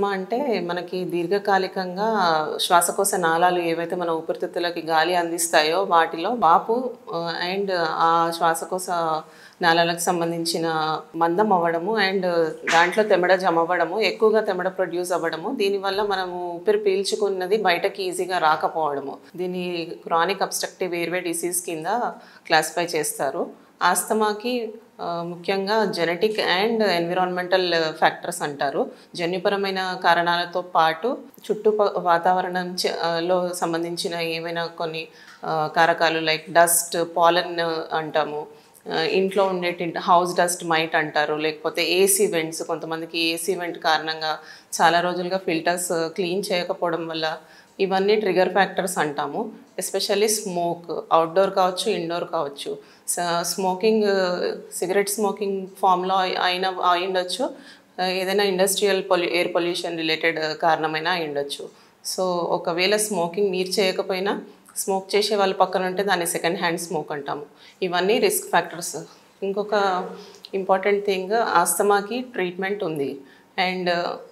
Asthma అంటే మనకి దీర్ఘకాలికంగా శ్వాసకోశ నాళాలు ఏవైతే మన ఊపిరితిత్తులకి గాలి అందిస్తాయో వాటిలో వాపు అండ్ ఆ శ్వాసకోశ నాళాలకు సంబంధించిన మందం అవ్వడము అండ్ దాంట్లో తెమడ జమ అవ్వడము, ఎక్కువగా తెమడ ప్రొడ్యూస్ అవ్వడము, దీనివల్ల మనము ఊపిరి పీల్చుకున్నది బయటకి ఈజీగా రాకపోవడము, దీన్ని క్రానిక్ అబ్స్ట్రక్టివ్ ఎయిర్వే డిసీజ్ కింద క్లాసిఫై చేస్తారు. ఆస్తమాకి ముఖ్యంగా జెనెటిక్ అండ్ ఎన్విరాన్మెంటల్ ఫ్యాక్టర్స్ అంటారు. జన్యుపరమైన కారణాలతో పాటు చుట్టూ వాతావరణం లో సంబంధించిన ఏమైనా కొన్ని కారకాలు లైక్ డస్ట్, పాలన్ అంటాము, ఇంట్లో ఉండేటి హౌస్ డస్ట్ మైట్ అంటారు, లేకపోతే ఏసీ వెంట్స్, కొంతమందికి ఏసీ వెంట్ కారణంగా చాలా రోజులుగా ఫిల్టర్స్ క్లీన్ చేయకపోవడం వల్ల, ఇవన్నీ ట్రిగర్ ఫ్యాక్టర్స్ అంటాము. ఎస్పెషల్లీ స్మోక్, అవుట్డోర్ కావచ్చు, ఇండోర్ కావచ్చు. స్మోకింగ్, సిగరెట్ స్మోకింగ్ ఫామ్లో అయిండొచ్చు, ఏదైనా ఇండస్ట్రియల్ ఎయిర్ పొల్యూషన్ రిలేటెడ్ కారణమైనా అయిండొచ్చు. సో ఒకవేళ స్మోకింగ్ మీరు చేయకపోయినా స్మోక్ చేసే వాళ్ళ పక్కన ఉంటే దాన్ని సెకండ్ హ్యాండ్ స్మోక్ అంటాము. ఇవన్నీ రిస్క్ ఫ్యాక్టర్స్. ఇంకొక ఇంపార్టెంట్ థింగ్, ఆస్తమాకి ట్రీట్మెంట్ ఉంది అండ్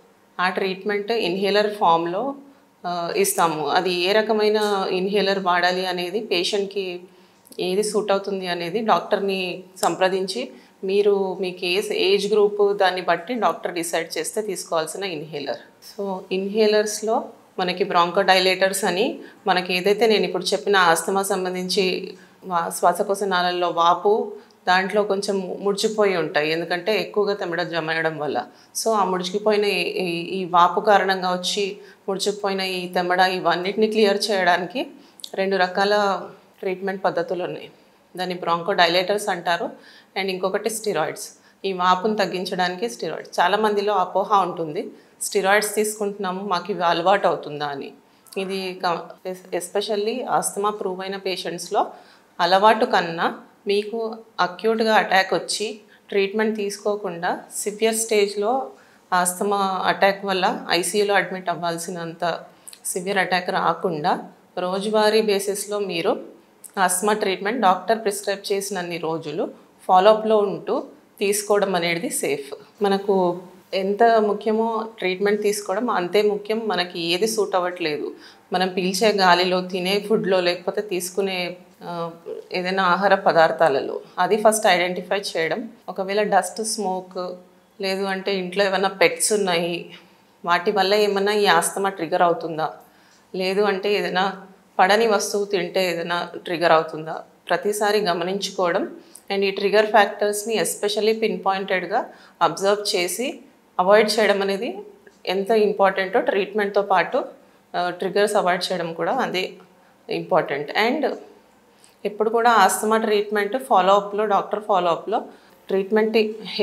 ఆ ట్రీట్మెంట్ ఇన్హేలర్ ఫామ్లో ఇస్తాము. అది ఏ రకమైన ఇన్హేలర్ వాడాలి అనేది, పేషెంట్కి ఏది సూట్ అవుతుంది అనేది డాక్టర్ని సంప్రదించి మీరు మీకు ఏజ్ గ్రూప్ దాన్ని బట్టి డాక్టర్ డిసైడ్ చేస్తే తీసుకోవాల్సిన ఇన్హేలర్. సో ఇన్హేలర్స్లో మనకి బ్రాంకోడైలేటర్స్ అని, మనకి ఏదైతే నేను ఇప్పుడు చెప్పిన ఆస్తమా సంబంధించి శ్వాసకోశ నాళాల్లో వాపు, దాంట్లో కొంచెం ముడిచిపోయి ఉంటాయి ఎందుకంటే ఎక్కువగా తెమడ జమయడం వల్ల. సో ఆ ముడిచిపోయిన ఈ వాపు కారణంగా వచ్చి ముడిచిపోయిన ఈ తెమడ ఇవన్నిటిని క్లియర్ చేయడానికి 2 రకాల ట్రీట్మెంట్ పద్ధతులు ఉన్నాయి. దాన్ని బ్రాంకోడైలేటర్స్ అంటారు అండ్ ఇంకొకటి స్టిరాయిడ్స్. ఈ వాపును తగ్గించడానికి స్టిరాయిడ్స్. చాలామందిలో అపోహ ఉంటుంది, స్టిరాయిడ్స్ తీసుకుంటున్నాము మాకు ఇవి అలవాటు అవుతుందా అని. ఇది ఎస్పెషల్లీ ఆస్తమా ప్రూవ్ అయిన పేషెంట్స్లో అలవాటు కన్నా మీకు అక్యూట్గా అటాక్ వచ్చి ట్రీట్మెంట్ తీసుకోకుండా సివియర్ స్టేజ్లో ఆస్తమా అటాక్ వల్ల ఐసీయూలో అడ్మిట్ అవ్వాల్సినంత సివియర్ అటాక్ రాకుండా రోజువారీ బేసిస్లో మీరు ఆస్తమా ట్రీట్మెంట్ డాక్టర్ ప్రిస్క్రైబ్ చేసినన్ని రోజులు ఫాలోఅప్లో ఉంటూ తీసుకోవడం అనేది సేఫ్. మనకు ఎంత ముఖ్యమో ట్రీట్మెంట్ తీసుకోవడం అంతే ముఖ్యం మనకి ఏది సూట్ అవ్వట్లేదు, మనం పీల్చే గాలిలో, తినే ఫుడ్లో, లేకపోతే తీసుకునే ఏదైనా ఆహార పదార్థాలలో, అది ఫస్ట్ ఐడెంటిఫై చేయడం. ఒకవేళ డస్ట్, స్మోక్, లేదు అంటే ఇంట్లో ఏమైనా పెట్స్ ఉన్నాయి, వాటి వల్ల ఏమైనా ఈ ఆస్తమా ట్రిగర్ అవుతుందా, లేదు అంటే ఏదైనా పడని వస్తువు తింటే ఏదైనా ట్రిగర్ అవుతుందా, ప్రతిసారి గమనించుకోవడం అండ్ ఈ ట్రిగర్ ఫ్యాక్టర్స్ని ఎస్పెషల్లీ పిన్ పాయింటెడ్గా అబ్జర్వ్ చేసి అవాయిడ్ చేయడం అనేది ఎంత ఇంపార్టెంటో ట్రీట్మెంట్తో పాటు ట్రిగర్స్ అవాయిడ్ చేయడం కూడా అదే ఇంపార్టెంట్. అండ్ ఎప్పుడు కూడా ఆస్తమా ట్రీట్మెంట్ ఫాలోఅప్లో, డాక్టర్ ఫాలోఅప్లో ట్రీట్మెంట్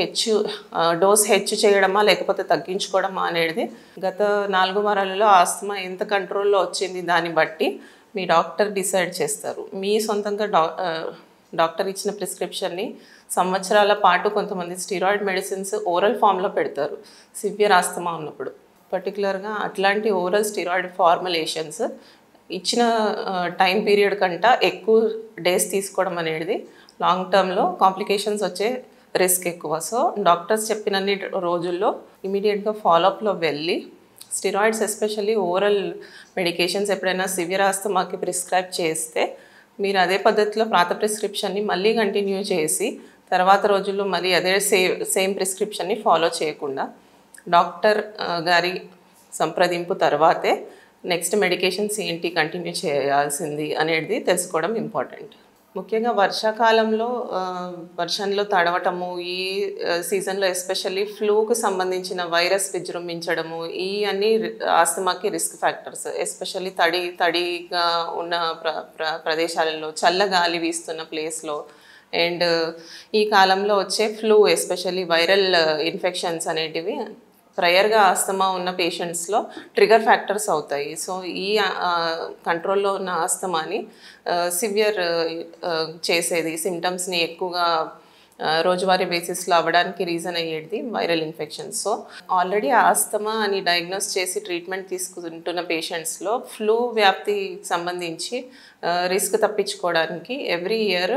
డోస్ హెచ్చు చేయడమా లేకపోతే తగ్గించుకోవడమా అనేది గత 4 వారాలలో ఆస్తమా ఎంత కంట్రోల్లో వచ్చింది దాన్ని బట్టి మీ డాక్టర్ డిసైడ్ చేస్తారు. మీ సొంతంగా డాక్టర్ ఇచ్చిన ప్రిస్క్రిప్షన్ని సంవత్సరాల పాటు కొంతమంది స్టీరాయిడ్ మెడిసిన్స్ ఓరల్ ఫామ్లో పెడతారు సివియర్ ఆస్తమా ఉన్నప్పుడు. పర్టికులర్గా అట్లాంటి ఓరల్ స్టీరాయిడ్ ఫార్ములేషన్స్ ఇచ్చిన టైం పీరియడ్ కంటే ఎక్కువ డేస్ తీసుకోవడం అనేది లాంగ్ టర్మ్లో కాంప్లికేషన్స్ వచ్చే రిస్క్ ఎక్కువ. సో డాక్టర్స్ చెప్పినన్ని రోజుల్లో ఇమీడియట్గా ఫాలోఅప్లో వెళ్ళి స్టిరాయిడ్స్, ఎస్పెషల్లీ ఓరల్ మెడికేషన్స్ ఎప్పుడైనా సివియర్ ఆస్తమాకి ప్రిస్క్రైబ్ చేస్తే మీరు అదే పద్ధతిలో పాత ప్రిస్క్రిప్షన్ని మళ్ళీ కంటిన్యూ చేసి తర్వాత రోజుల్లో మళ్ళీ అదే సేమ్ ప్రిస్క్రిప్షన్ని ఫాలో చేయకుండా డాక్టర్ గారి సంప్రదింపు తర్వాతే నెక్స్ట్ మెడికేషన్స్ ఏంటి కంటిన్యూ చేయాల్సింది అనేది తెలుసుకోవడం ఇంపార్టెంట్. ముఖ్యంగా వర్షాకాలంలో వర్షంలో తడవటము, ఈ సీజన్లో ఎస్పెషల్లీ ఫ్లూకు సంబంధించిన వైరస్ విజృంభించడము, ఈ అన్ని ఆస్తమాకి రిస్క్ ఫ్యాక్టర్స్. ఎస్పెషల్లీ తడిగా ఉన్న ప్రదేశాలలో, చల్లగాలి వీస్తున్న ప్లేస్లో అండ్ ఈ కాలంలో వచ్చే ఫ్లూ, ఎస్పెషల్లీ వైరల్ ఇన్ఫెక్షన్స్ అనేటివి ప్రయర్గా ఆస్తమా ఉన్న పేషెంట్స్లో ట్రిగర్ ఫ్యాక్టర్స్ అవుతాయి. సో ఈ కంట్రోల్లో ఉన్న ఆస్తమాని సివియర్ చేసేది, సిమ్టమ్స్ని ఎక్కువగా రోజువారీ బేసిస్లో అవ్వడానికి రీజన్ అయ్యేది viral infections. So already asthma అని డయాగ్నోస్ చేసి ట్రీట్మెంట్ తీసుకుంటున్న పేషెంట్స్లో ఫ్లూ వ్యాప్తి సంబంధించి రిస్క్ తప్పించుకోవడానికి ఎవ్రీ ఇయర్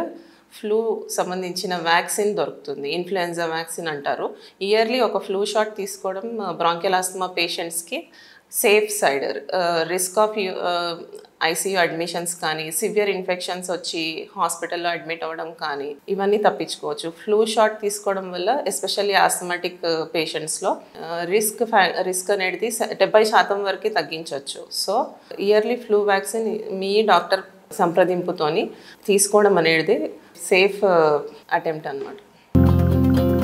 ఫ్లూ సంబంధించిన వ్యాక్సిన్ దొరుకుతుంది. ఇన్ఫ్లుయెన్జా వ్యాక్సిన్ అంటారు. ఇయర్లీ ఒక ఫ్లూ షాట్ తీసుకోవడం బ్రాంకియల్ ఆస్తమా పేషెంట్స్కి safe side. Risk of ICU admissions కానీ, సివియర్ ఇన్ఫెక్షన్స్ వచ్చి హాస్పిటల్లో అడ్మిట్ అవ్వడం కానీ ఇవన్నీ తప్పించుకోవచ్చు. ఫ్లూ షాట్ తీసుకోవడం వల్ల ఎస్పెషల్లీ ఆస్థమాటిక్ పేషెంట్స్లో రిస్క్ అనేది 70% వరకు తగ్గించవచ్చు. సో ఇయర్లీ ఫ్లూ వ్యాక్సిన్ మీ డాక్టర్ సంప్రదింపుతోని తీసుకోవడం అనేది సేఫ్ అటెంప్ట్ అన్నమాట.